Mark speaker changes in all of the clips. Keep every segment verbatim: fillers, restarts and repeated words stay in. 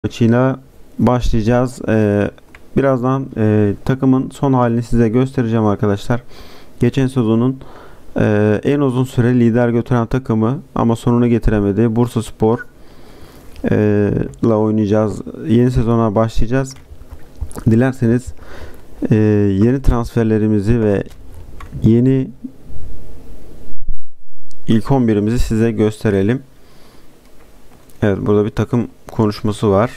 Speaker 1: maçıyla başlayacağız. Ee, birazdan e, takımın son halini size göstereceğim arkadaşlar. Geçen sezonun e, en uzun süre lider götüren takımı ama sonunu getiremedi. Bursaspor e, ile oynayacağız. Yeni sezona başlayacağız. Dilerseniz e, yeni transferlerimizi ve yeni ilk on birimizi size gösterelim. Evet, burada bir takım konuşması var.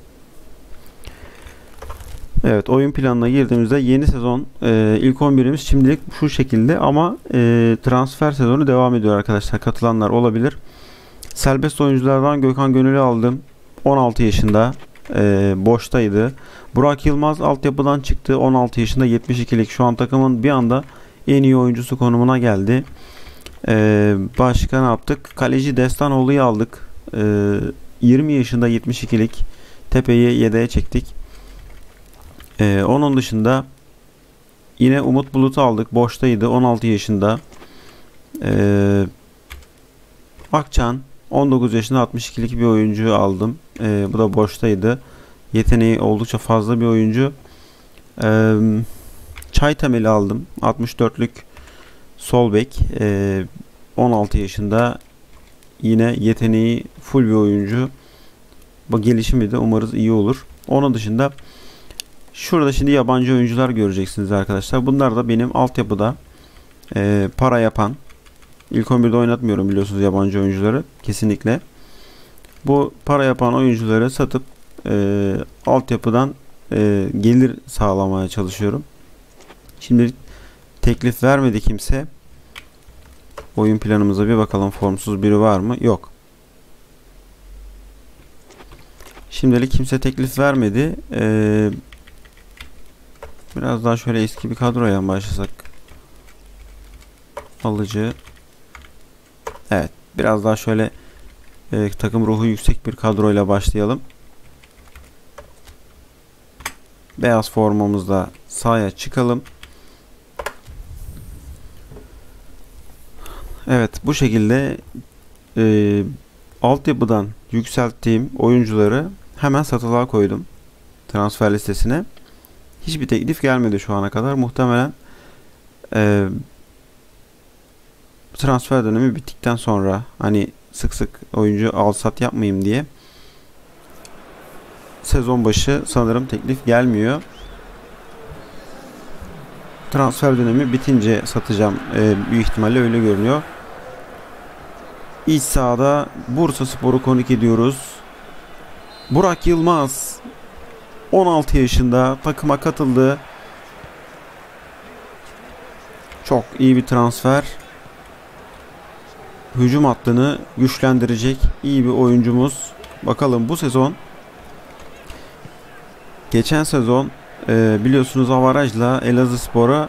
Speaker 1: Evet, oyun planına girdiğimizde yeni sezon e, ilk on birimiz şimdilik şu şekilde ama e, transfer sezonu devam ediyor arkadaşlar. Katılanlar olabilir. Serbest oyunculardan Gökhan Gönül'ü aldım. on altı yaşında. E, boştaydı. Burak Yılmaz altyapıdan çıktı. on altı yaşında, yetmiş ikilik. Şu an takımın bir anda en iyi oyuncusu konumuna geldi. E, başka ne yaptık? Kaleci Destanoğlu'yu aldık. E, yirmi yaşında, yetmiş ikilik. Tepe'yi yedeğe çektik. Ee, onun dışında yine Umut Bulut'u aldık. Boştaydı. on altı yaşında. Ee, Akçan on dokuz yaşında, altmış ikilik bir oyuncu aldım. Ee, bu da boştaydı. Yeteneği oldukça fazla bir oyuncu. Ee, Çaytemel'i aldım. altmış dörtlük sol bek. Ee, on altı yaşında. Yine yeteneği full bir oyuncu. Bu gelişimi de umarız iyi olur. Onun dışında şurada şimdi yabancı oyuncular göreceksiniz arkadaşlar. Bunlar da benim altyapıda e, para yapan, ilk on birde oynatmıyorum biliyorsunuz yabancı oyuncuları kesinlikle. Bu para yapan oyuncuları satıp e, altyapıdan e, gelir sağlamaya çalışıyorum. Şimdi teklif vermedi kimse. Oyun planımıza bir bakalım, formsuz biri var mı? Yok. Şimdilik kimse teklif vermedi. Eee Biraz daha şöyle eski bir kadroya başlasak. Alıcı. Evet. Biraz daha şöyle e, takım ruhu yüksek bir kadroyla başlayalım. Beyaz formamızla sahaya çıkalım. Evet. Bu şekilde e, altyapıdan yükselttiğim oyuncuları hemen satılığa koydum. Transfer listesine. Hiçbir teklif gelmedi şu ana kadar. Muhtemelen e, transfer dönemi bittikten sonra hani sık sık oyuncu al sat yapmayayım diye sezon başı sanırım teklif gelmiyor. Transfer dönemi bitince satacağım. E, büyük ihtimalle öyle görünüyor. İç sahada Bursaspor'u konuk ediyoruz. Burak Yılmaz on altı yaşında takıma katıldı. Çok iyi bir transfer. Hücum hattını güçlendirecek iyi bir oyuncumuz. Bakalım bu sezon. Geçen sezon e, biliyorsunuz avarajla Elazığspor'a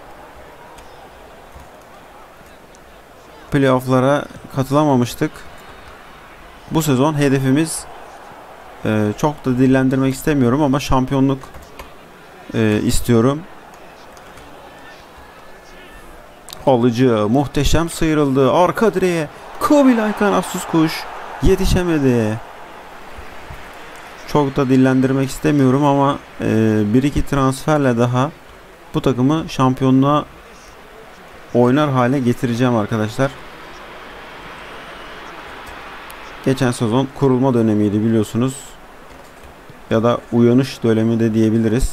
Speaker 1: playoff'lara katılamamıştık. Bu sezon hedefimiz Ee, çok da dillendirmek istemiyorum ama şampiyonluk e, istiyorum. Alıcı muhteşem sıyrıldı. Arka direğe Kubilay kanatsız kuş yetişemedi. Çok da dillendirmek istemiyorum ama e, bir iki transferle daha bu takımı şampiyonluğa oynar hale getireceğim arkadaşlar. Geçen sezon kurulma dönemiydi biliyorsunuz. Ya da uyanış dönemi de diyebiliriz.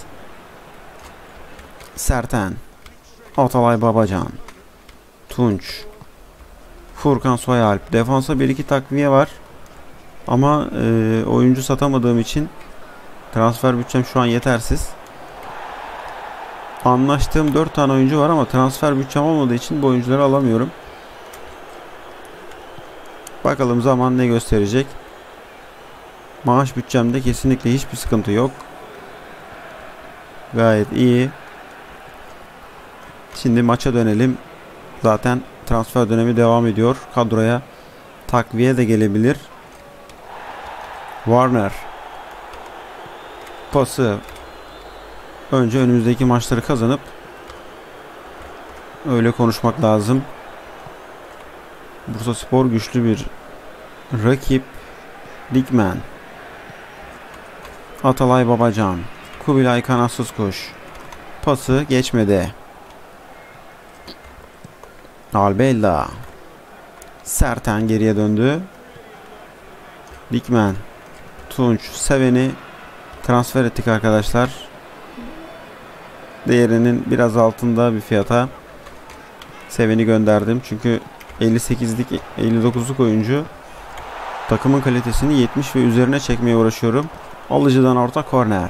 Speaker 1: Serten, Atalay Babacan, Tunç, Furkan Soyalp. Defansa bir iki takviye var. Ama e, oyuncu satamadığım için transfer bütçem şu an yetersiz. Anlaştığım dört tane oyuncu var ama transfer bütçem olmadığı için bu oyuncuları alamıyorum. Bakalım zaman ne gösterecek. Maaş bütçemde kesinlikle hiçbir sıkıntı yok. Gayet iyi. Şimdi maça dönelim. Zaten transfer dönemi devam ediyor. Kadroya takviye de gelebilir. Warner. Pası. Önce önümüzdeki maçları kazanıp öyle konuşmak lazım. Bursaspor güçlü bir rakip. Dikmen. Atalay Babacan. Kubilay kanatsız kuş. Pası geçmedi. Albella. Serten geriye döndü. Dikmen. Tunç. Seven'i transfer ettik arkadaşlar. Değerinin biraz altında bir fiyata Seven'i gönderdim. Çünkü elli sekizlik elli dokuzluk oyuncu. Takımın kalitesini yetmiş ve üzerine çekmeye uğraşıyorum. Alıcıdan orta korner.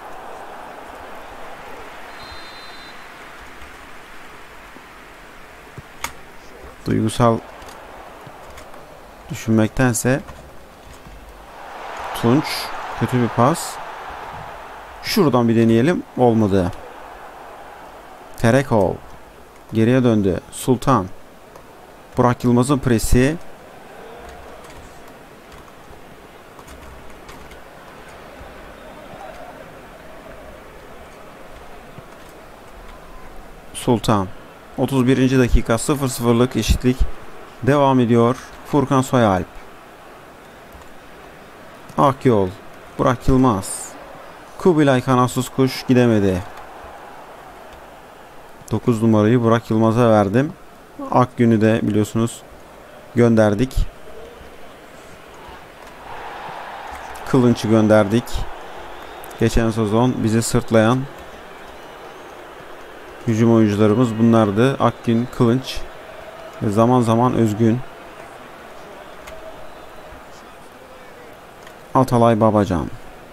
Speaker 1: Duygusal düşünmektense Tunç kötü bir pas. Şuradan bir deneyelim. Olmadı. Terekov geriye döndü. Sultan. Burak Yılmaz'ın presi. Sultan. otuz birinci dakika sıfır sıfırlık eşitlik devam ediyor. Furkan Soyalp. Akyol. Burak Yılmaz. Kubilay kanatsız kuş gidemedi. dokuz numarayı Burak Yılmaz'a verdim. Akgün'ü de biliyorsunuz gönderdik. Kılınç'ı gönderdik. Geçen sezon bizi sırtlayan hücum oyuncularımız bunlardı. Akgün, Kılınç ve zaman zaman Özgün. Atalay Babacan.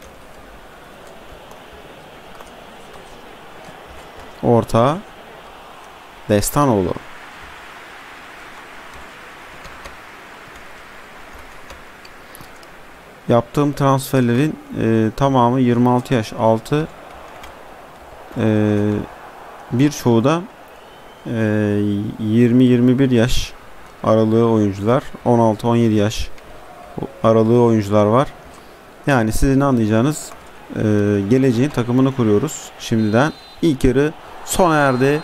Speaker 1: Orta. Destanoğlu. Yaptığım transferlerin e, tamamı yirmi altı yaş altı. E, birçoğu da e, yirmi yirmi bir yaş aralığı oyuncular. on altı on yedi yaş aralığı oyuncular var. Yani sizin anlayacağınız e, geleceğin takımını kuruyoruz. Şimdiden ilk yarı sona erdi.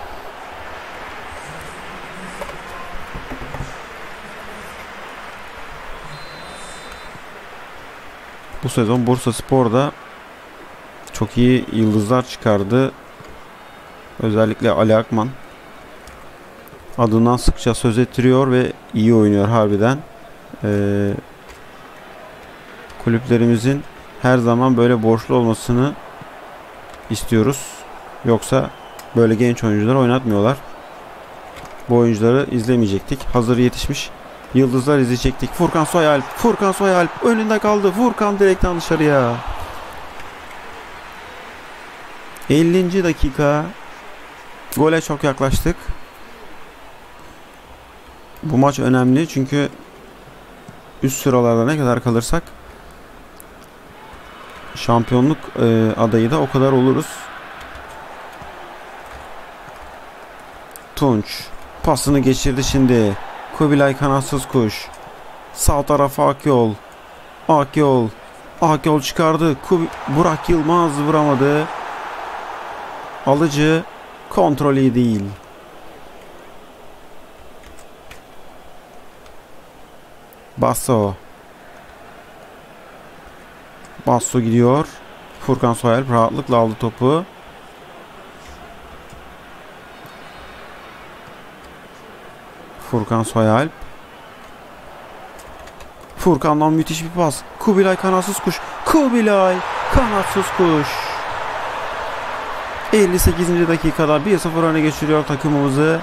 Speaker 1: Bu sezon Bursaspor'da çok iyi yıldızlar çıkardı. Özellikle Ali Akman adından sıkça söz ettiriyor ve iyi oynuyor harbiden. Ee, kulüplerimizin her zaman böyle borçlu olmasını istiyoruz. Yoksa böyle genç oyuncuları oynatmıyorlar. Bu oyuncuları izlemeyecektik. Hazır yetişmiş yıldızlar izleyecektik. Furkan Soyalp, Furkan Soyalp önünde kaldı. Furkan direkten dışarıya. ellinci dakika. Gole çok yaklaştık. Bu maç önemli çünkü üst sıralarda ne kadar kalırsak şampiyonluk e, adayı da o kadar oluruz. Tunç pasını geçirdi şimdi. Kubilay kanatsız kuş. Sağ tarafa Akyol. Akyol. Akyol çıkardı. Kub Burak Yılmaz vuramadı. Alıcı kontrol iyi değil. Basso. Basso gidiyor. Furkan Soyalp rahatlıkla aldı topu. Furkan Soyalp. Furkan'dan müthiş bir pas. Kubilay kanatsız kuş. Kubilay kanatsız kuş. elli sekizinci dakikada bir sıfır öne geçiriyor takımımızı.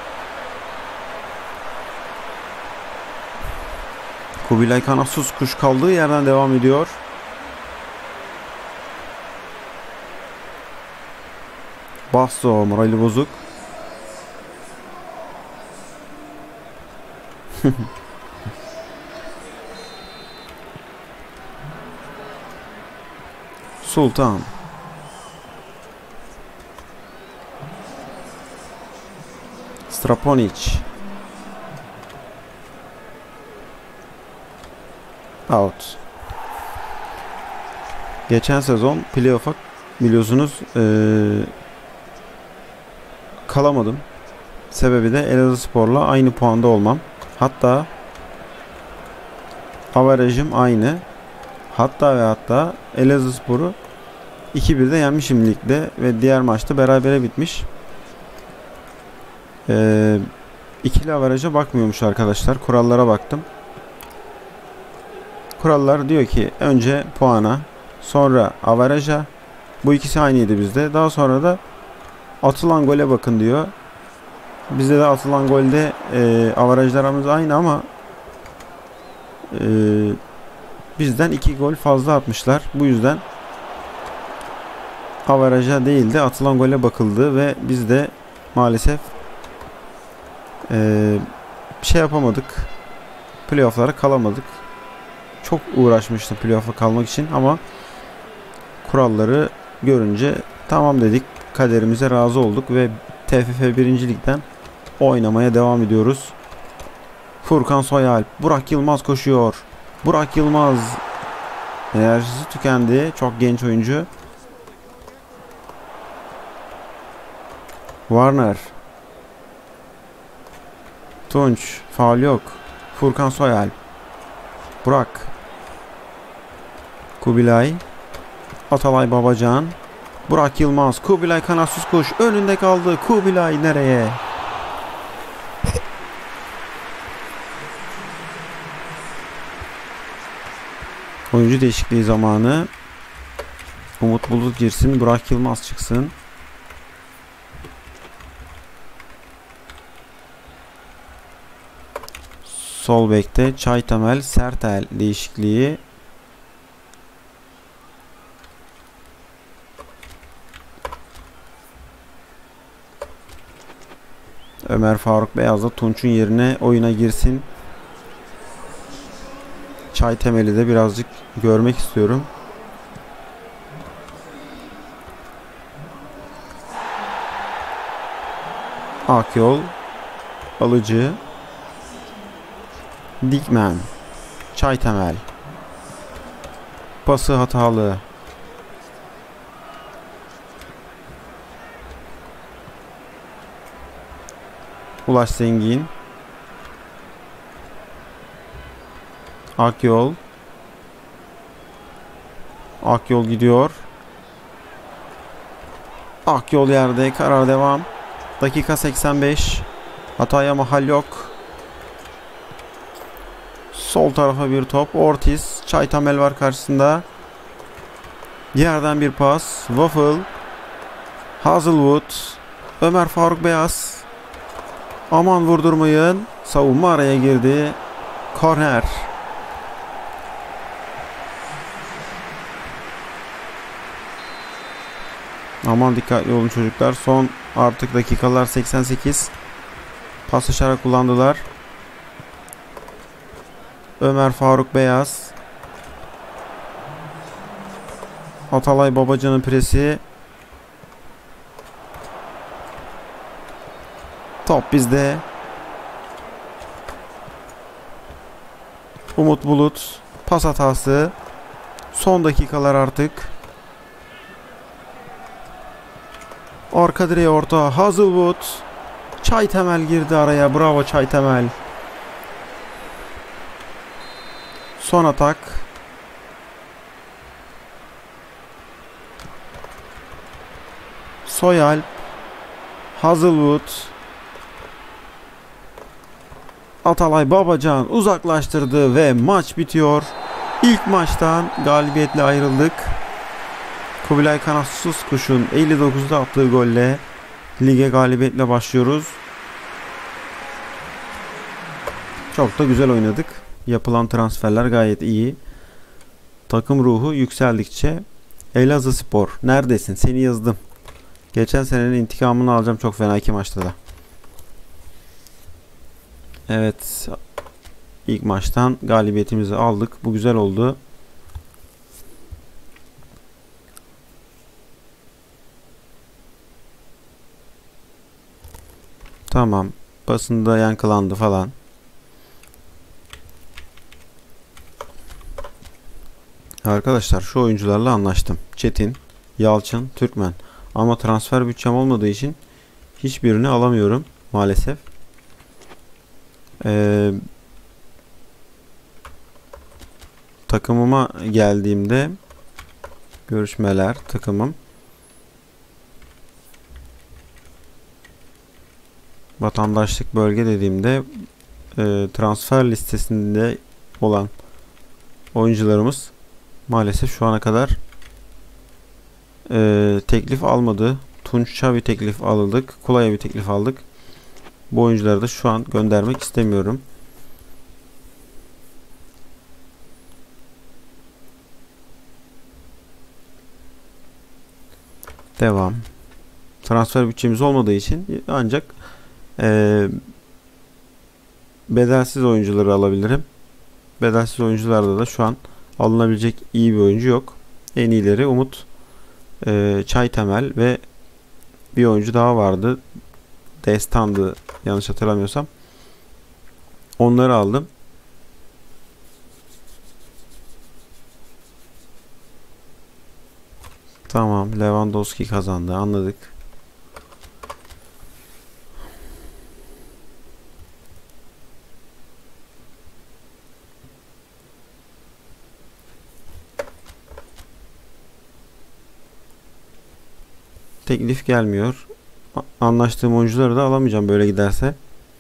Speaker 1: Kubilay kanatsız kuş kaldığı yerden devam ediyor. Basso morali bozuk. Sultan. Straponic. Out. Geçen sezon playoff'a biliyorsunuz ee, kalamadım. Sebebi de Elazığspor'la aynı puanda olmam. Hatta averajım aynı. Hatta ve hatta Elazığspor'u iki birde yenmişim ligde ve diğer maçta berabere bitmiş. Ee, ikili averaja bakmıyormuş arkadaşlar. Kurallara baktım. Kurallar diyor ki önce puana, sonra averaja. Bu ikisi aynıydı bizde. Daha sonra da atılan gole bakın diyor. Bizde de atılan golde e, averajlarımız aynı ama e, bizden iki gol fazla atmışlar. Bu yüzden averaja değil de atılan gole bakıldı ve biz de maalesef e, şey yapamadık. Playoff'lara kalamadık. Çok uğraşmıştım playoff'a kalmak için ama kuralları görünce tamam dedik. Kaderimize razı olduk ve T F F birinci Lig'den oynamaya devam ediyoruz. Furkan Soyalp, Burak Yılmaz koşuyor. Burak Yılmaz enerjisi tükendi. Çok genç oyuncu. Warner. Tunç, faul yok. Furkan Soyalp. Burak. Kubilay. Atalay Babacan. Burak Yılmaz. Kubilay kanatsız kuş. Önünde kaldı. Kubilay nereye? Oyuncu değişikliği zamanı. Umut Bulut girsin. Burak Yılmaz çıksın. Sol bekte Çaytemel, Sertel değişikliği. Ömer Faruk Beyaz da Tunç'un yerine oyuna girsin. Çaytemel'i de birazcık görmek istiyorum. Akyol, Alıcı, Dikmen, Çaytemel. Pası hatalı. Ulaş Zengin. Akyol. Akyol gidiyor. Akyol yerde. Karar devam. Dakika seksen beş. Hataya mahal yok. Sol tarafa bir top. Ortiz. Çaytemel var karşısında. Yerden bir pas. Waffle. Hazelwood. Ömer Faruk Beyaz. Aman vurdurmayın. Savunma araya girdi. Korner. Aman dikkatli olun çocuklar. Son artık dakikalar seksen sekiz. Pas işareti kullandılar. Ömer Faruk Beyaz. Atalay Babacan'ın presi. Top bizde. Umut Bulut. Pas hatası. Son dakikalar artık. Arka direğe orta. Hazelwood. Çaytemel girdi araya. Bravo Çaytemel. Son atak. Soyalp. Hazelwood. Atalay Babacan uzaklaştırdı ve maç bitiyor. İlk maçtan galibiyetle ayrıldık. Kubilay kanatsız kuşun elli dokuzda attığı golle lige galibiyetle başlıyoruz. Çok da güzel oynadık. Yapılan transferler gayet iyi. Takım ruhu yükseldikçe Elazığspor neredesin? Seni yazdım. Geçen senenin intikamını alacağım çok fena iki maçta da. Evet. İlk maçtan galibiyetimizi aldık. Bu güzel oldu. Tamam. Basında yankılandı falan. Arkadaşlar şu oyuncularla anlaştım. Çetin, Yalçın, Türkmen. Ama transfer bütçem olmadığı için hiçbirini alamıyorum maalesef. Ee, takımıma geldiğimde görüşmeler takımım. Vatandaşlık bölge dediğimde e, transfer listesinde olan oyuncularımız maalesef şu ana kadar e, teklif almadı. Tunç'a bir teklif aldık. Kulay'a bir teklif aldık. Bu oyuncuları da şu an göndermek istemiyorum. Devam. Transfer bütçemiz olmadığı için ancak e, bedelsiz oyuncuları alabilirim. Bedelsiz oyuncularda da şu an alınabilecek iyi bir oyuncu yok. En iyileri Umut, e, Çaytemel ve bir oyuncu daha vardı. Destan'dı yanlış hatırlamıyorsam. Onları aldım. Tamam, Lewandowski kazandı, anladık. Teklif gelmiyor. Anlaştığım oyuncuları da alamayacağım böyle giderse.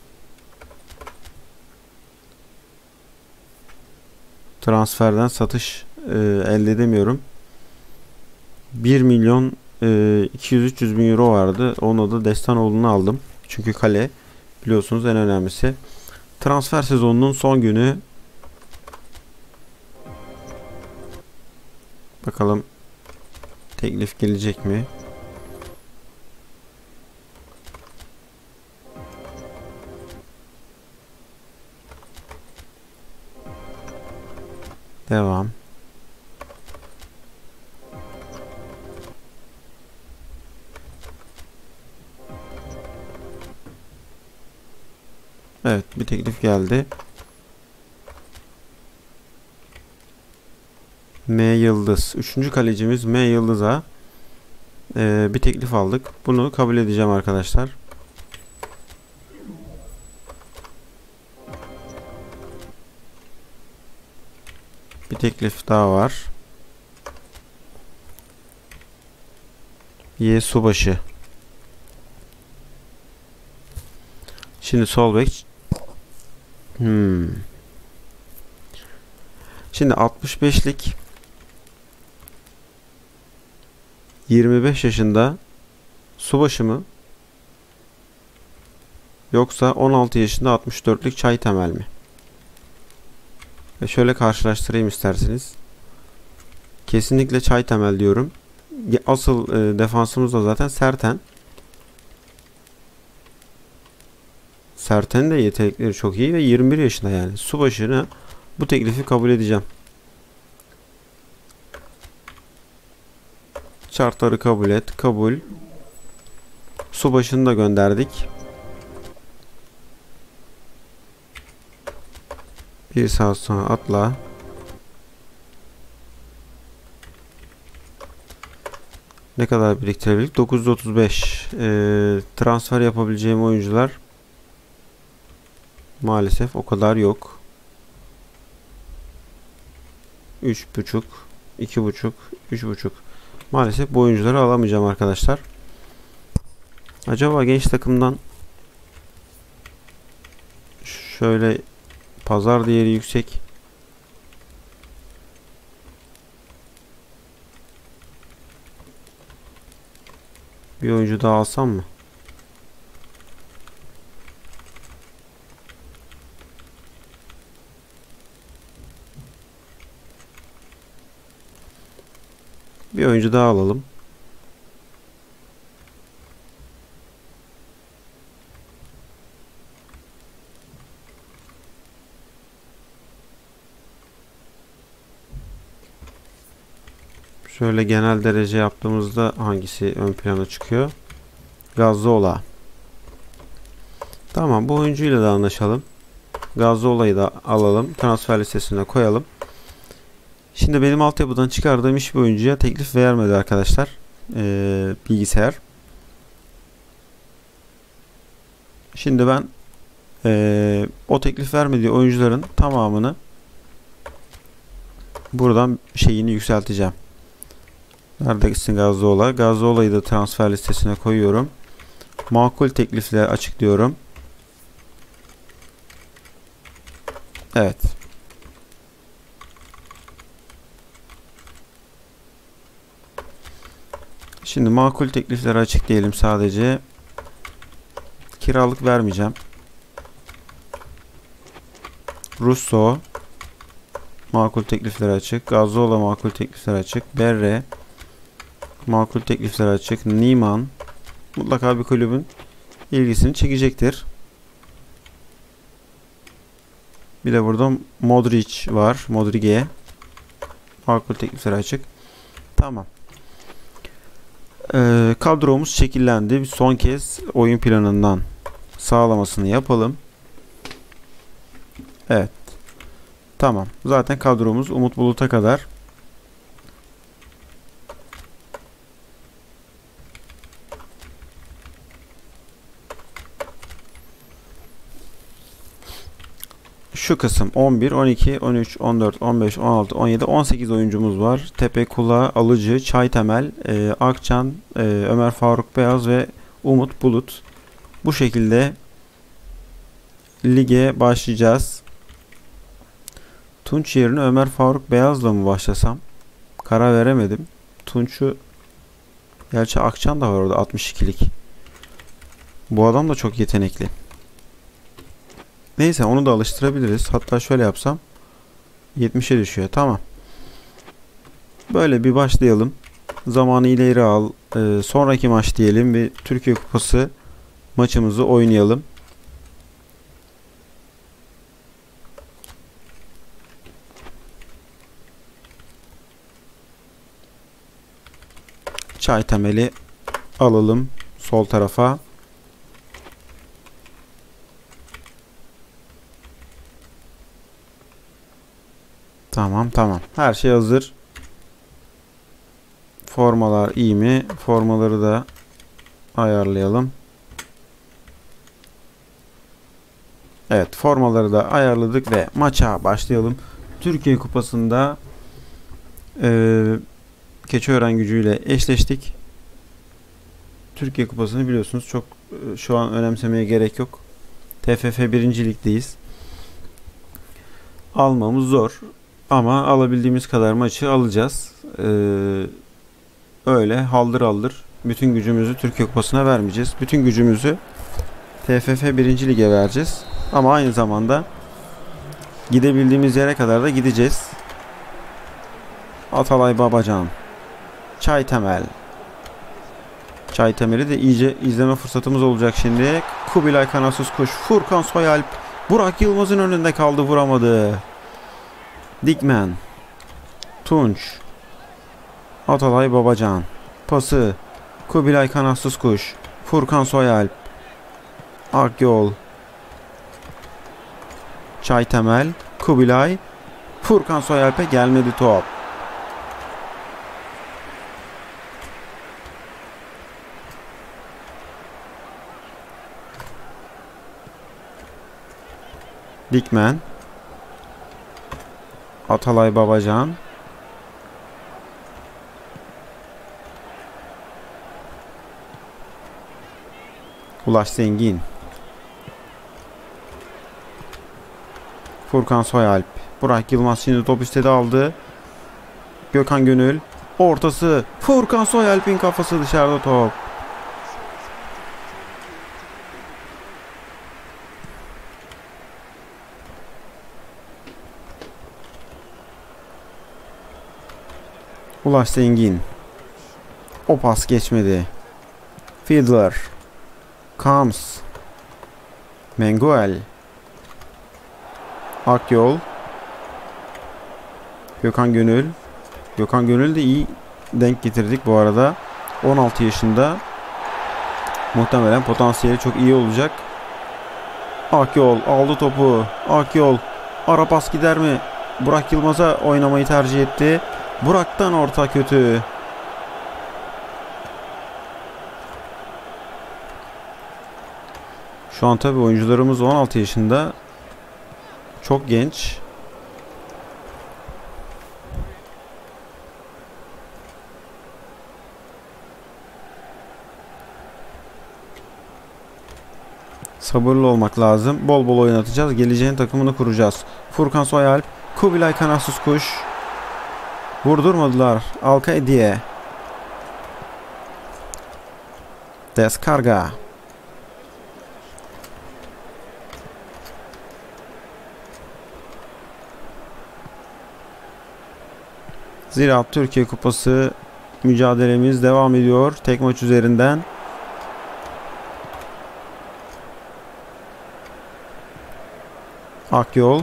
Speaker 1: Transferden satış e, elde edemiyorum. bir milyon iki yüz üç yüz bin euro vardı. Onu da Destanoğlu'nu aldım. Çünkü kale biliyorsunuz en önemlisi. Transfer sezonunun son günü. Bakalım teklif gelecek mi? Devam. Evet, bir teklif geldi. M Yıldız. Üçüncü kalecimiz M Yıldız'a e, bir teklif aldık. Bunu kabul edeceğim arkadaşlar. Bir teklif daha var. Y Subaşı. Şimdi sol bek. Hmm. Şimdi altmış beşlik yirmi beş yaşında Subaşı mı? Yoksa on altı yaşında altmış dörtlük Çaytemel mi? Ve şöyle karşılaştırayım isterseniz. Kesinlikle Çaytemel diyorum. Asıl e, defansımız da zaten Serten. Serten de yetenekleri çok iyi ve yirmi bir yaşında yani. Subaşı'na bu teklifi kabul edeceğim. Şartları kabul et. Kabul. Subaşı'nı da gönderdik. Bir saat sonra atla. Ne kadar biriktirebildik? dokuz yüz otuz beş. Ee, transfer yapabileceğim oyuncular maalesef o kadar yok. üç buçuk, iki buçuk, üç buçuk. Maalesef bu oyuncuları alamayacağım arkadaşlar. Acaba genç takımdan şöyle pazar değeri yüksek bir oyuncu daha alsam mı? Bir oyuncu daha alalım. Şöyle genel derece yaptığımızda hangisi ön plana çıkıyor? Gazzola. Tamam, bu oyuncuyla da anlaşalım. Gazzola'yı da alalım. Transfer listesine koyalım. Şimdi benim altyapıdan çıkardığım hiçbir oyuncuya teklif vermedi arkadaşlar. Ee, bilgisayar. Şimdi ben ee, o teklif vermediği oyuncuların tamamını buradan şeyini yükselteceğim. Nerede gitsin Gazzola? Gazzola'yı da transfer listesine koyuyorum. Makul teklifler açıklıyorum. Evet. Şimdi makul teklifleri açıklayalım sadece. Kiralık vermeyeceğim. Russo makul teklifleri açık. Gazzola makul teklifleri açık. Berre makul teklifleri açık. Niemann mutlaka bir kulübün ilgisini çekecektir. Bir de burada Modric var. Modric'e makul teklifleri açık. Tamam. Ee, kadromuz şekillendi. Son kez oyun planından sağlamasını yapalım. Evet. Tamam. Zaten kadromuz Umut Bulut'a kadar. Şu kısım on bir, on iki, on üç, on dört, on beş, on altı, on yedi, on sekiz oyuncumuz var. Tepe Kula, Alıcı, Çaytemel, e, Akçan, e, Ömer Faruk Beyaz ve Umut Bulut. Bu şekilde lige başlayacağız. Tunç yerine Ömer Faruk Beyaz'la mı başlasam? Karar veremedim. Tunç'u, gerçi Akçan da var orada altmış ikilik. Bu adam da çok yetenekli. Neyse onu da alıştırabiliriz. Hatta şöyle yapsam yetmişe düşüyor. Tamam. Böyle bir başlayalım. Zamanı ileri al. Ee, sonraki maç diyelim. Bir Türkiye Kupası maçımızı oynayalım. Çaytemel'i alalım sol tarafa. Tamam tamam. Her şey hazır. Formalar iyi mi? Formaları da ayarlayalım. Evet, formaları da ayarladık ve maça başlayalım. Türkiye Kupası'nda e, Keçiören Gücü'yle eşleştik. Türkiye Kupası'nı biliyorsunuz, çok e, şu an önemsemeye gerek yok. T F F birinci Lig'deyiz. Almamız zor ama alabildiğimiz kadar maçı alacağız. Ee, öyle haldır haldır bütün gücümüzü Türkiye Kupası'na vermeyeceğiz. Bütün gücümüzü T F F birinci Lig'e vereceğiz. Ama aynı zamanda gidebildiğimiz yere kadar da gideceğiz. Atalay Babacan, Çaytemel. Çaytemel'i de iyice izleme fırsatımız olacak şimdi. Kubilay Kanatsız Kuş, Furkan Soyalp, Burak Yılmaz'ın önünde kaldı, vuramadı. Dikmen, Tunç, Atalay Babacan, pası, Kubilay Kanatsız Kuş, Furkan Soyalp, Akyol, Çaytemel, Kubilay, Furkan Soyalp'e gelmedi top. Dikmen, Atalay Babacan, Ulaş Zengin, Furkan Soyalp, Burak Yılmaz şimdi top istedi, aldı. Gökhan Gönül ortası, Furkan Soyalp'in kafası dışarıda, top. Ulaş Zengin. O pas geçmedi. Fiedler. Kams. Menguel. Akyol. Gökhan Gönül. Gökhan Gönül de iyi denk getirdik bu arada. on altı yaşında. Muhtemelen potansiyeli çok iyi olacak. Akyol aldı topu. Akyol. Ara pas gider mi? Burak Yılmaz'a oynamayı tercih etti. Burak'tan orta kötü. Şu an tabii oyuncularımız on altı yaşında. Çok genç. Sabırlı olmak lazım. Bol bol oynatacağız. Geleceğin takımını kuracağız. Furkan Soyalp, Kubilay Kanatsız Kuş. Vurdurmadılar. Alkaediye. Deskarga. Ziraat Türkiye Kupası mücadelemiz devam ediyor. Tek maç üzerinden. Akyol.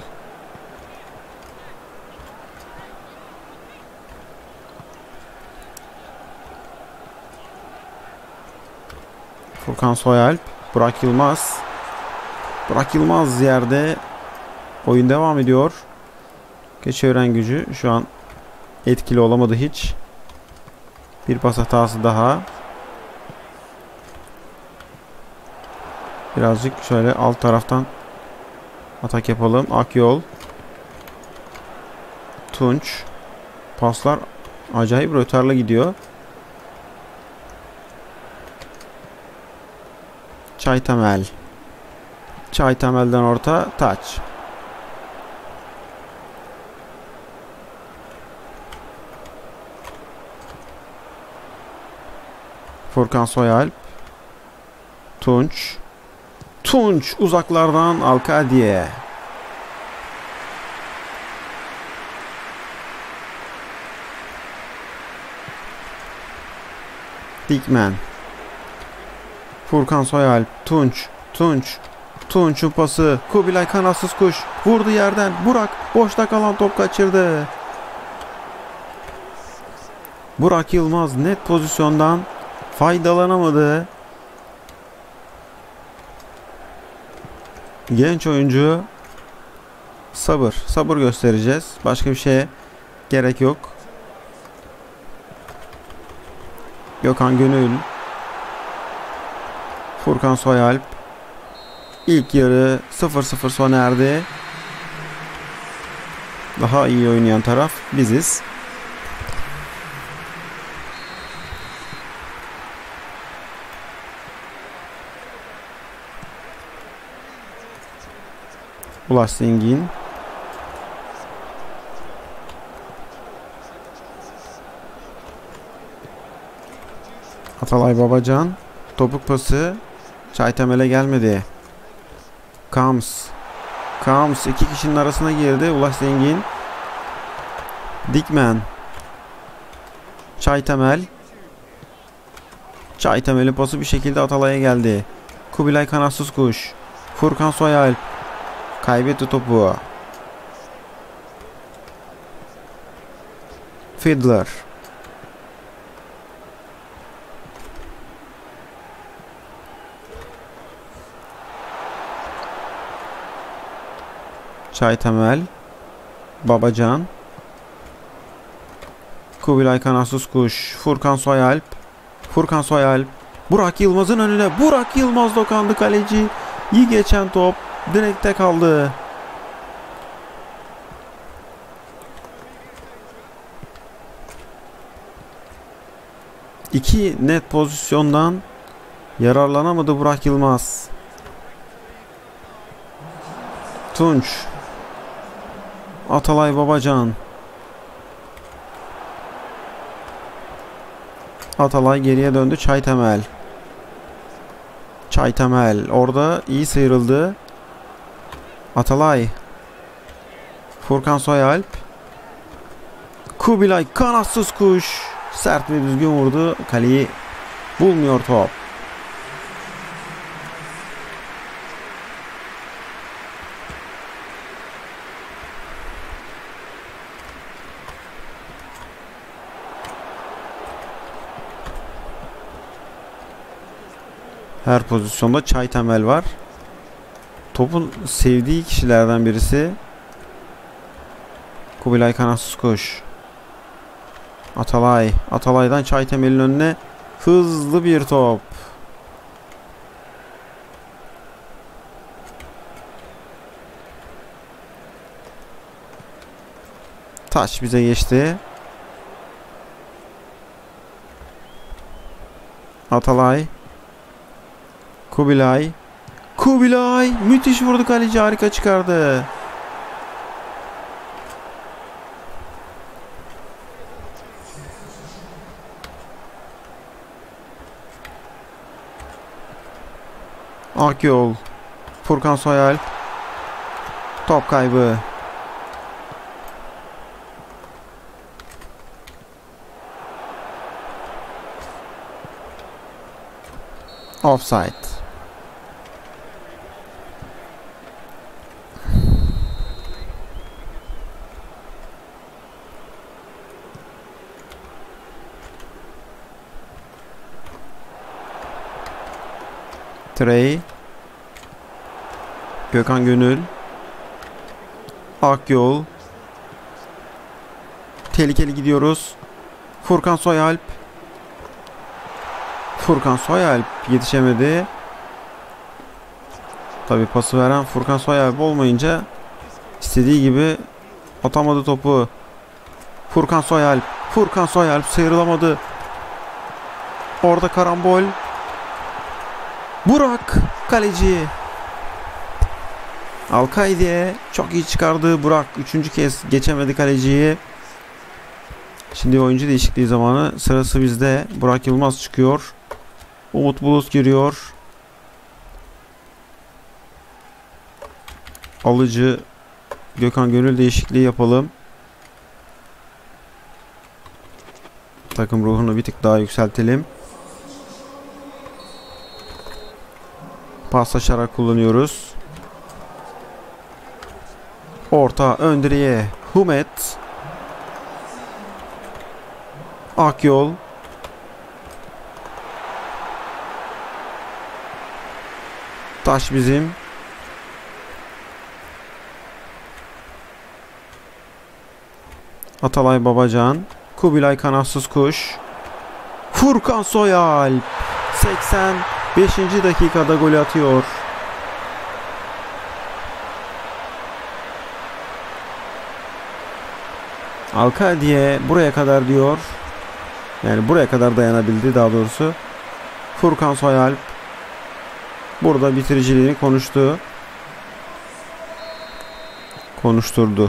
Speaker 1: Furkan Soyalp. Burak Yılmaz. Burak Yılmaz yerde. Oyun devam ediyor. Geçevren gücü şu an etkili olamadı hiç. Bir pas hatası daha. Birazcık şöyle alt taraftan atak yapalım. Akyol. Tunç. Paslar acayip rötarla gidiyor. Çaytemel. Çaytemel'den orta. Taç. Furkan Soyalp. Tunç. Tunç uzaklardan Alkaediye. Dikmen. Furkan Soyalp. Tunç. Tunç. Tunç'un pası. Kubilay Kanatsız Kuş. Vurdu yerden. Burak boşta kalan top kaçırdı. Burak Yılmaz net pozisyondan faydalanamadı. Genç oyuncu. Sabır. Sabır göstereceğiz. Başka bir şeye gerek yok. Gökhan Gönül. Furkan Soyalp. İlk yarı sıfır sıfır sona erdi. Daha iyi oynayan taraf biziz. Ulaş Zengin. Atalay Babacan. Topuk pası. Çaytemel'e gelmedi. Kams. Kams iki kişinin arasına girdi. Ulaş Zengin. Dikmen. Çaytemel. Çaytemel'in pası bir şekilde Atalay'a geldi. Kubilay Kanatsız Kuş. Furkan Soyalp. Kaybetti topu. Fiddler. Çaytemel. Babacan. Kubilay Kanatsız Kuş. Furkan Soyalp. Furkan Soyalp. Burak Yılmaz'ın önüne. Burak Yılmaz dokandı kaleci. İyi geçen top. Direkte kaldı. İki net pozisyondan yararlanamadı Burak Yılmaz. Tunç. Atalay Babacan. Atalay geriye döndü. Çaytemel. Çaytemel orada iyi sıyrıldı. Atalay. Furkan Soyalp. Kubilay Kanatsız Kuş. Sert ve düzgün vurdu. Kaleyi bulmuyor top. Her pozisyonda Çaytemel var. Topun sevdiği kişilerden birisi. Kubilay Kanatsız Kuş. Atalay. Atalay'dan Çaytemel'in önüne hızlı bir top. Taç bize geçti. Atalay. Kubilay. Kubilay müthiş vurdu, kaleci harika çıkardı. Akyol, Furkan Soyalp, top kaybı. Offside. Trey, Gökhan Gönül, Akyol, tehlikeli gidiyoruz. Furkan Soyalp, Furkan Soyalp yetişemedi. Tabi pası veren Furkan Soyalp olmayınca istediği gibi atamadı topu. Furkan Soyalp, Furkan Soyalp sıyrılamadı. Orada karambol. Burak kaleci. Alkaydi'ye çok iyi çıkardı Burak. Üçüncü kez geçemedi kaleciyi. Şimdi oyuncu değişikliği zamanı. Sırası bizde. Burak Yılmaz çıkıyor. Umut Bulut giriyor. Alıcı, Gökhan Gönül değişikliği yapalım. Takım ruhunu bir tık daha yükseltelim. Paslaşarak kullanıyoruz. Orta ön direğe Humet. Akyol. Taş bizim. Atalay Babacan. Kubilay Kanatsız Kuş. Furkan Soyalp seksen beşinci dakikada gol atıyor. Alkadiye buraya kadar diyor. Yani buraya kadar dayanabildi daha doğrusu. Furkan Soyalp burada bitiriciliğini konuştu. Konuşturdu.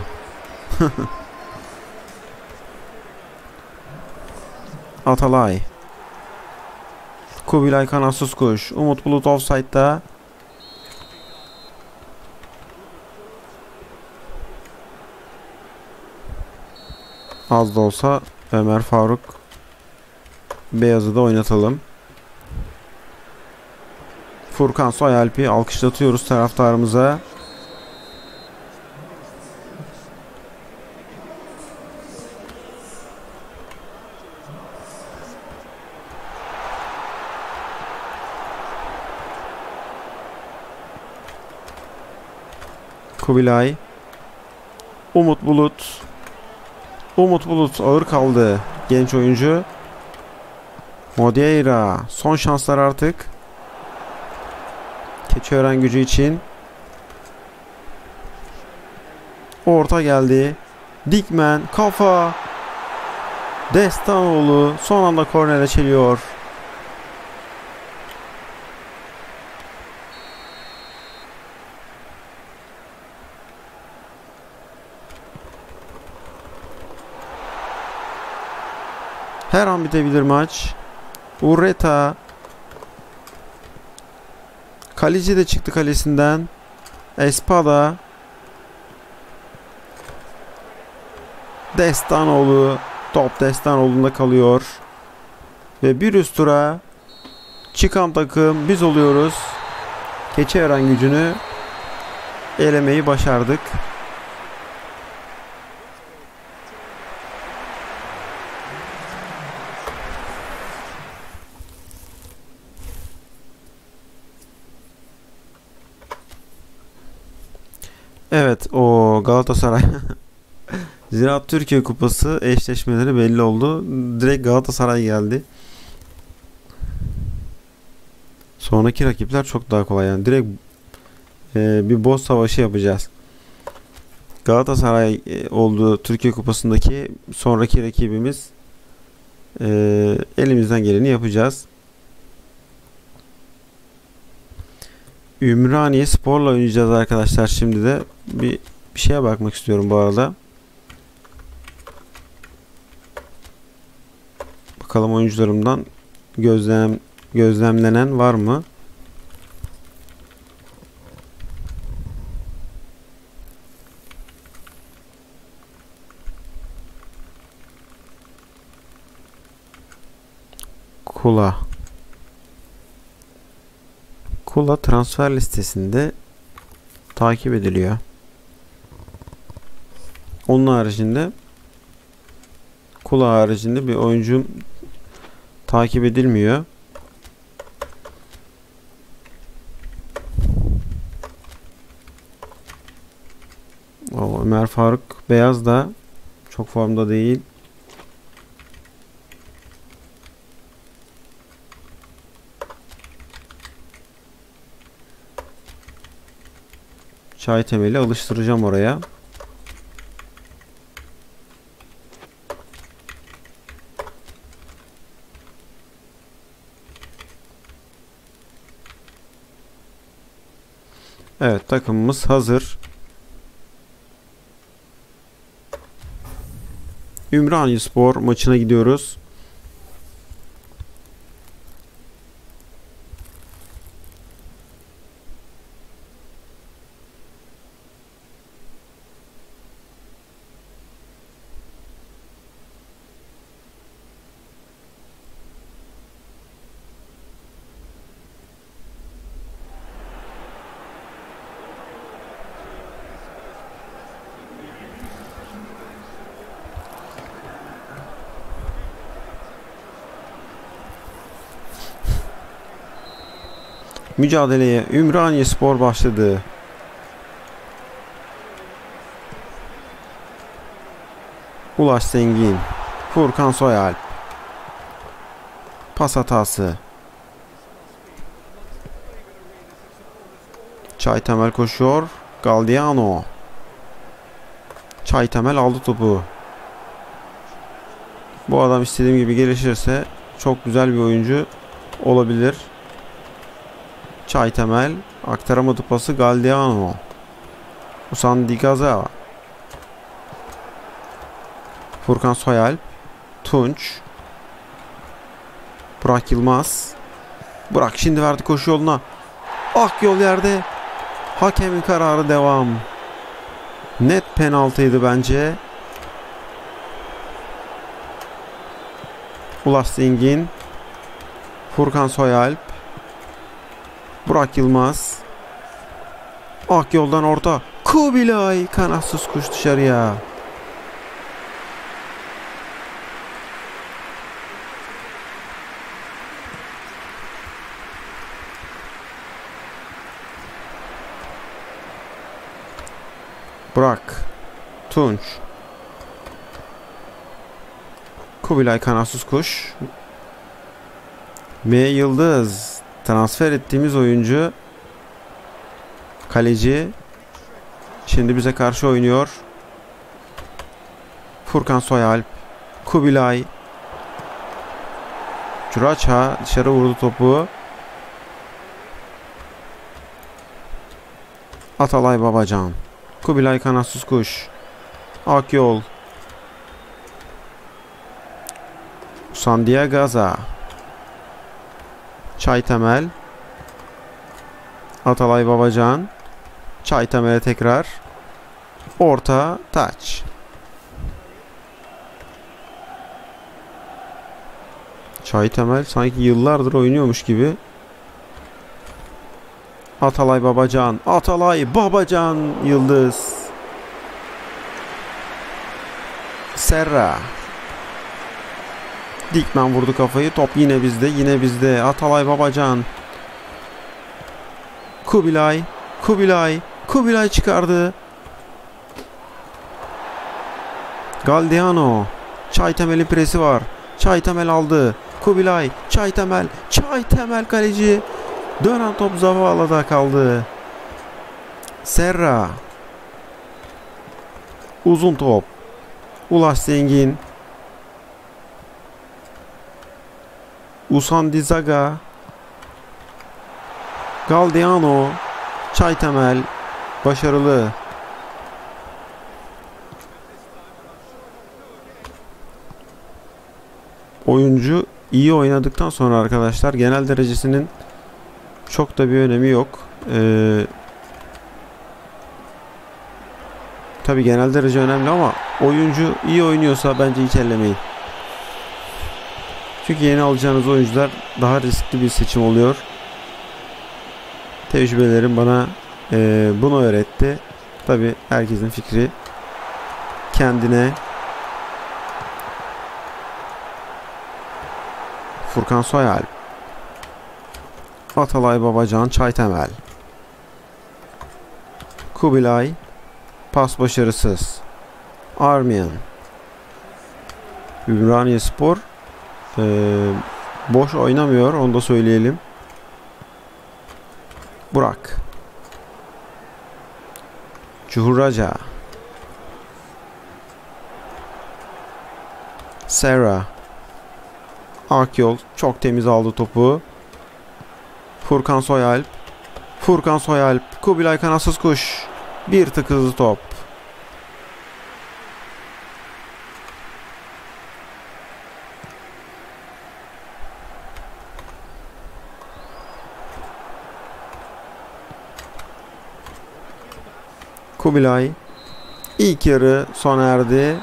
Speaker 1: Atalay. Kubilay Kanatsız Kuş. Umut Bulut offside'da. Az da olsa Ömer Faruk Beyaz'ı da oynatalım. Furkan Soyalp'i alkışlatıyoruz taraftarımıza. Kubilay. Umut Bulut. Umut Bulut ağır kaldı. Genç oyuncu. Modeira. Son şanslar artık. Keçiören Gücü için. Orta geldi. Dikmen. Kafa. Destanoğlu son anda kornere çeliyor. Her an bitebilir maç. Ureta. Kaleci de çıktı kalesinden. Espada. Destanoğlu. Top Destanoğlu'nda kalıyor. Ve bir üst tura çıkan takım biz oluyoruz. Keçiören Gücü'nü elemeyi başardık. Evet, o Galatasaray Ziraat Türkiye Kupası eşleşmeleri belli oldu. Direkt Galatasaray geldi. Sonraki rakipler çok daha kolay yani. Direkt e, bir boss savaşı yapacağız. Galatasaray e, oldu Türkiye Kupası'ndaki sonraki rakibimiz. E, elimizden geleni yapacağız. Ümraniye Spor'la oynayacağız arkadaşlar şimdi de. Bir, bir şeye bakmak istiyorum bu arada. Bakalım oyuncularımdan gözlem gözlemlenen var mı? Kula. Kula transfer listesinde takip ediliyor. Onun haricinde Kula haricinde bir oyuncum takip edilmiyor. O Ömer Faruk Beyaz da çok formda değil. Çay temeli alıştıracağım oraya. Evet, takımımız hazır. Ümraniyespor maçına gidiyoruz. Mücadeleye Ümraniyespor başladı. Ulaş Zengin, Furkan Soyalp. Pas hatası. Çaytemel koşuyor. Galdiano. Çaytemel aldı topu. Bu adam istediğim gibi gelişirse çok güzel bir oyuncu olabilir. Çaytemel aktaramadı pası. Galdiano. Usandigaza. Furkan Soyalp. Tunç. Burak Yılmaz. Burak şimdi verdi koşu yoluna. Akyol yerde. Hakemin kararı devam. Net penaltıydı bence. Ulaş Zengin. Furkan Soyalp. Burak Yılmaz. Akyol'dan orta. Kubilay kanatsız kuş dışarıya. Burak. Tunç. Kubilay kanatsız kuş. M. Yıldız. Transfer ettiğimiz oyuncu. Kaleci. Şimdi bize karşı oynuyor. Furkan Soyalp. Kubilay. Curaça dışarı vurdu topu. Atalay Babacan. Kubilay kanatsız kuş. Akyol. Sandiagaza. Çaytemel. Atalay Babacan. Çaytemel'e tekrar. Orta taç. Çaytemel sanki yıllardır oynuyormuş gibi. Atalay Babacan. Atalay Babacan Yıldız. Serra. Dikmen vurdu kafayı. Top yine bizde. Yine bizde. Atalay Babacan. Kubilay. Kubilay. Kubilay çıkardı. Galdiano. Çaytemel'in presi var. Çaytemel aldı. Kubilay. Çaytemel. Çaytemel kaleci. Dönen top Zavala'da kaldı. Serra. Uzun top. Ulaş Zengin. Usandizaga. Galdiano. Çaytemel başarılı. Oyuncu iyi oynadıktan sonra arkadaşlar genel derecesinin çok da bir önemi yok. Ee, tabi genel derece önemli ama oyuncu iyi oynuyorsa bence hiç ellemeyin. Çünkü yeni alacağınız oyuncular daha riskli bir seçim oluyor. Tecrübelerim bana e, bunu öğretti. Tabi herkesin fikri kendine. Furkan Soyalp, Atalay Babacan, Çaytemel, Kubilay, pas başarısız. Armiyan, Ümraniye Spor e, boş oynamıyor, onu da söyleyelim. Burak, Cuhuraca, Serra, Akyol çok temiz aldı topu. Furkan Soyalp, Furkan Soyalp, Kubilay Kanatsız Kuş, bir tık hızlı top. Kubilay, ilk yarı sona erdi.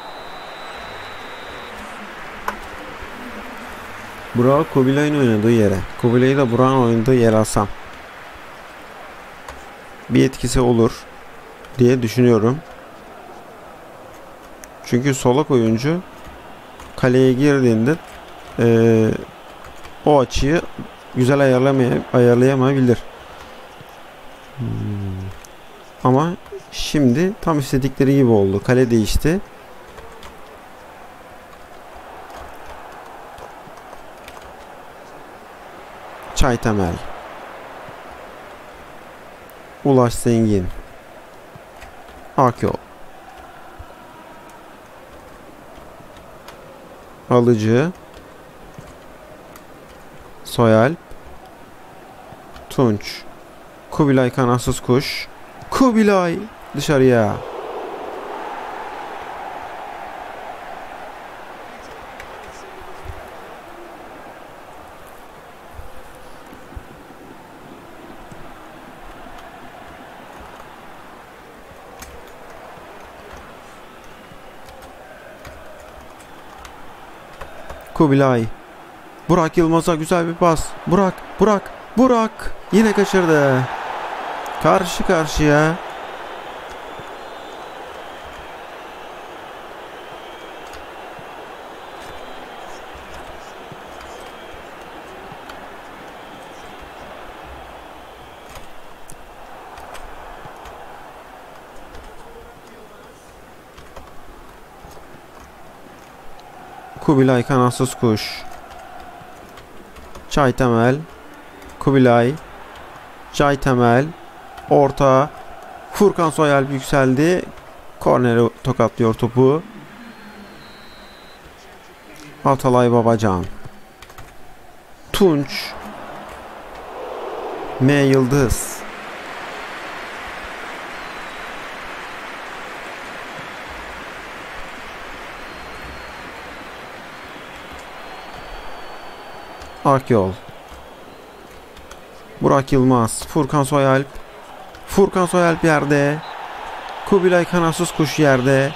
Speaker 1: Burak Kubilay'ın oynadığı yere. Kubilay'ı da Burak'ın oynadığı yere alsam bir etkisi olur diye düşünüyorum. Çünkü solak oyuncu kaleye girdiğinde ee, o açıyı güzel ayarlamay ayarlayamayabilir. Hmm. Ama şimdi tam istedikleri gibi oldu. Kale değişti. Çaytemel, Ulaş Zengin, Akyol, Alıcı, Soyalp, Tunç, Kubilay Kanatsız Kuş, Kubilay dışarıya. Kubilay, Burak Yılmaz'a güzel bir pas. Burak, Burak, Burak yine kaçırdı. Karşı karşıya. Kubilay Kanatsız Kuş, Çaytemel, Kubilay, Çaytemel, orta, Furkan Soyalp yükseldi. Kornere tokatlıyor topu. Atalay Babacan, Tunç, M Yıldız, Akyol, Burak Yılmaz, Furkan Soyalp, Furkan Soyalp yerde, Kubilay Kanatsız Kuş yerde.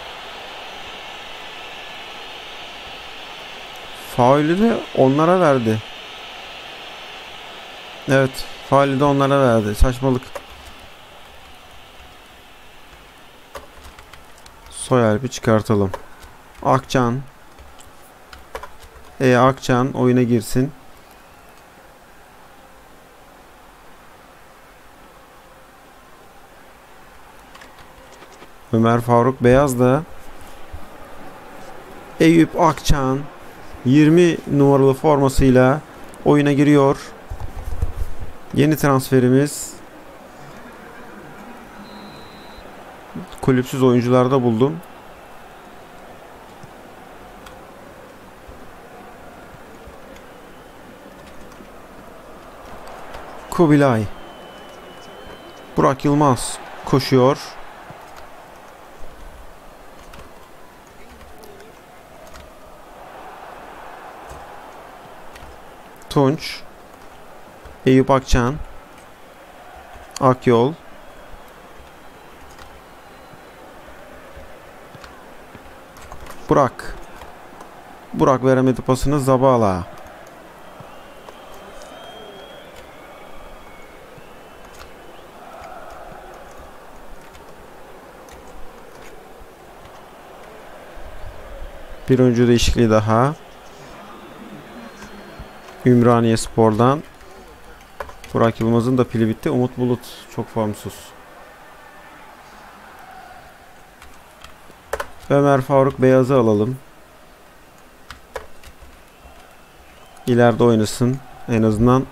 Speaker 1: Faulü de onlara verdi. Evet, faulü de onlara verdi. Saçmalık. Soyalp'i çıkartalım. Akcan. E Akcan oyuna girsin. Ömer Faruk Beyaz da Eyüp Akçan yirmi numaralı formasıyla oyuna giriyor. Yeni transferimiz. Kulüpsüz oyuncularda buldum. Kubilay, Burak Yılmaz koşuyor. Tunç. Eyüp Akçan. Akyol. Burak. Burak veremedi pasını, Zabala. Bir oyuncu değişikliği daha. Ümraniye Spor'dan. Burak Yılmaz'ın da pili bitti. Umut Bulut çok formsuz. Ömer Faruk Beyaz'ı alalım. İleride oynasın. En azından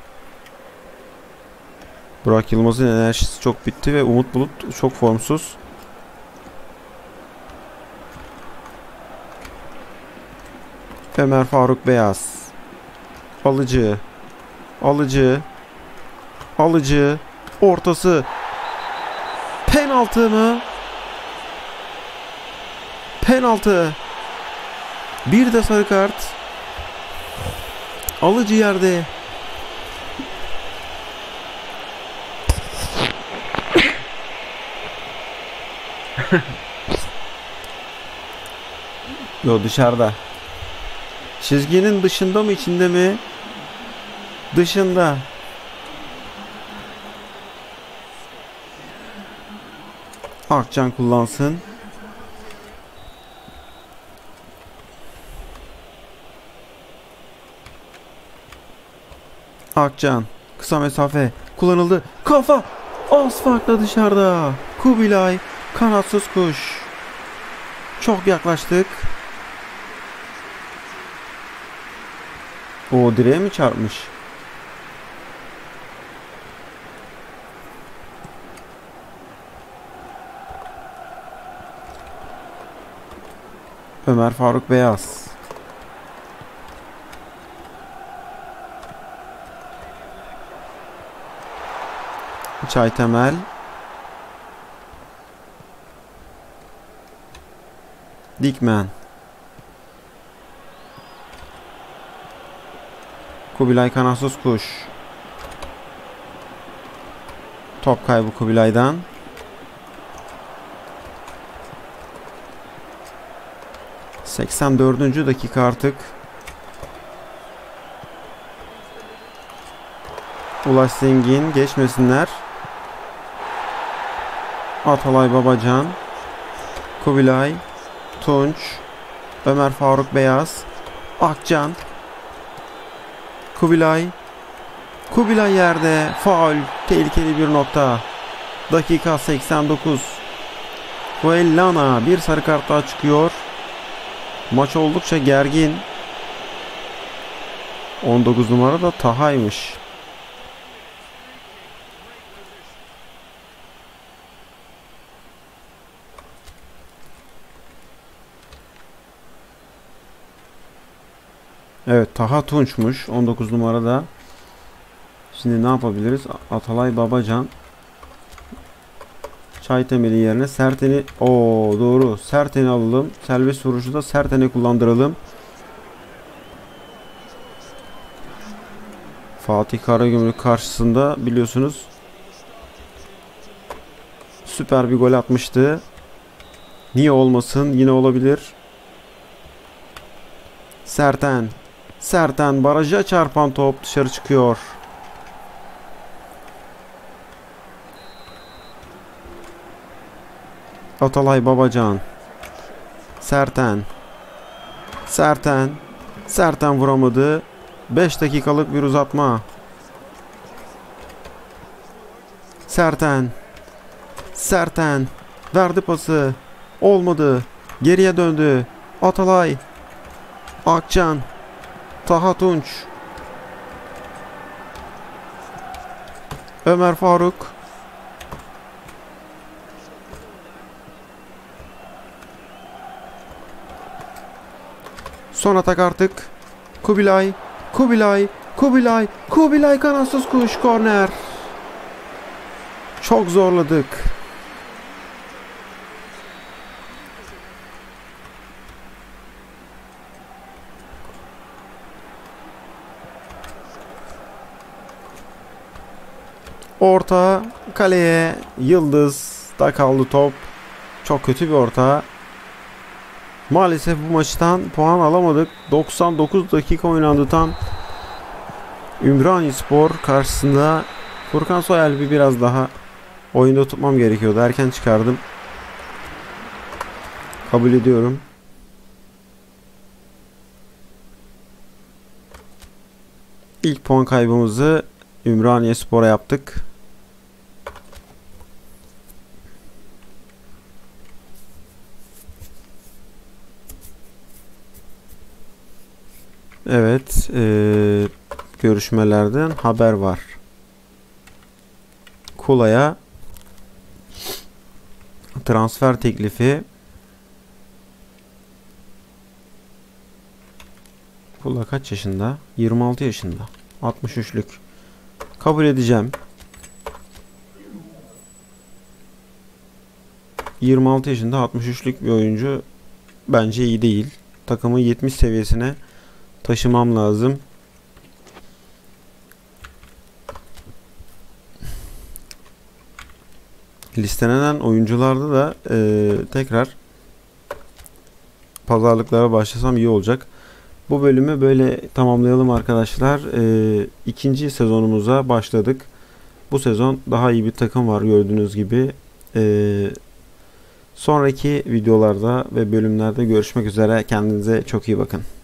Speaker 1: Burak Yılmaz'ın enerjisi çok bitti ve Umut Bulut çok formsuz. Ömer Faruk Beyaz. Alıcı. Alıcı. Alıcı. Ortası. Penaltı mı? Penaltı. Bir de sarı kart. Alıcı yerde. Yo, dışarıda. Çizginin dışında mı, içinde mi? Dışında. Akcan kullansın. Akcan. Kısa mesafe kullanıldı. Kafa. Az farkla dışarıda. Kubilay. Kanatsız kuş. Çok yaklaştık. O direğe mi çarpmış? Ömer Faruk Beyaz. Çaytemel. Dikmen. Kubilay Kanatsız kuş. Top kaybı Kubilay'dan. seksen dördüncü dakika artık. Ulaş Zengin geçmesinler. Atalay Babacan. Kubilay. Tunç. Ömer Faruk Beyaz. Akcan. Kubilay. Kubilay yerde. Faul. Tehlikeli bir nokta. Dakika seksen dokuz. Fuellana bir sarı kart daha çıkıyor. Maç oldukça gergin. on dokuz numara da Taha'ymış. Evet, Taha Tunç'muş on dokuz numarada. Şimdi ne yapabiliriz? Atalay Babacan. Çaytemel'in yerine Serten'i, o doğru, Serten'i alalım. Serbest vuruşu da Serten'e kullandıralım. Fatih Karagümrük karşısında biliyorsunuz süper bir gol atmıştı. Niye olmasın? Yine olabilir. Serten. Serten baraja çarpan top dışarı çıkıyor. Atalay Babacan. Serten. Serten. Serten vuramadı. beş dakikalık bir uzatma. Serten. Serten. Verdi pası. Olmadı. Geriye döndü. Atalay. Akcan. Taha Tunç. Ömer Faruk. Son atak artık. Kubilay. Kubilay. Kubilay. Kubilay kanatsız kuş. Korner. Çok zorladık. Orta kaleye, Yıldız da kaldı top. Çok kötü bir orta. Maalesef bu maçtan puan alamadık. doksan dokuz dakika oynandı tam. Ümranispor karşısında. Furkan Soyalp'i biraz daha oyunda tutmam gerekiyordu. Erken çıkardım. Kabul ediyorum. İlk puan kaybımızı Ümraniyespor'a yaptık. Evet, ee, görüşmelerden haber var. Kula'ya transfer teklifi. Kula kaç yaşında? yirmi altı yaşında. altmış üçlük. Kabul edeceğim. yirmi altı yaşında altmış üçlük bir oyuncu bence iyi değil. Takımı yetmiş seviyesine taşımam lazım. Listelenen oyuncularda da e, tekrar pazarlıklara başlasam iyi olacak. Bu bölümü böyle tamamlayalım arkadaşlar. E, ikinci sezonumuza başladık. Bu sezon daha iyi bir takım var gördüğünüz gibi. E, sonraki videolarda ve bölümlerde görüşmek üzere. Kendinize çok iyi bakın.